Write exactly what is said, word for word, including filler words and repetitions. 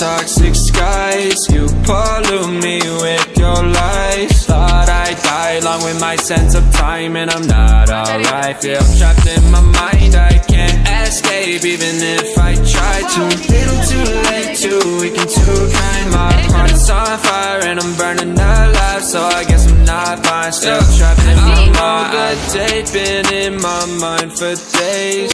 toxic skies. You pollute me with your lies. Thought I'd die along with my sense of time, and I'm not alright. Feel trapped in my mind, I can't escape even if I try to. Little too late, too weak and too kind. My heart is on fire and I'm burning alive, so I guess I'm not fine. Still trapped in my mind. All the day been in my mind for days.